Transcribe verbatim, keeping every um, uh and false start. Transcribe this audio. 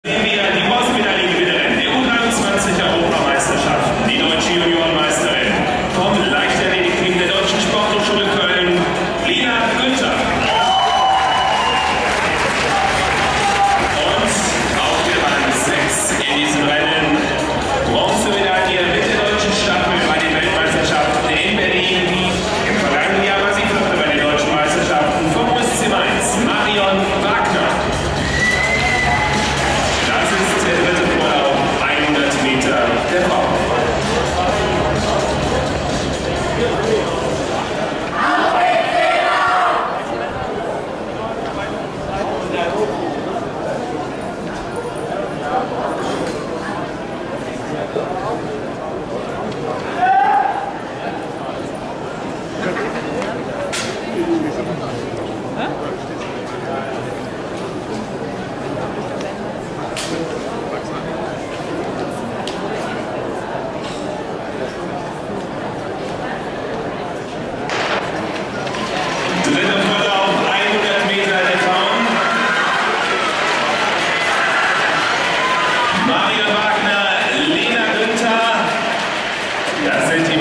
Sehen wir die Bronzemedaillengewinnerin der U dreiundzwanzig Europameisterschaften, die deutsche Juniorenmeisterin vom Leichtathletikteam der Deutschen Sporthochschule Köln, Lena Günther. Und auf der Bahn sechs in diesem Rennen Bronzemedaille mit der deutschen Staffel bei den Weltmeisterschaften in Berlin. Im vergangenen Jahr war sie Vierte bei den deutschen Meisterschaften vom U S C Mainz, Marion Wagner. Der Frau. Marion Wagner, Lena Günther, das sind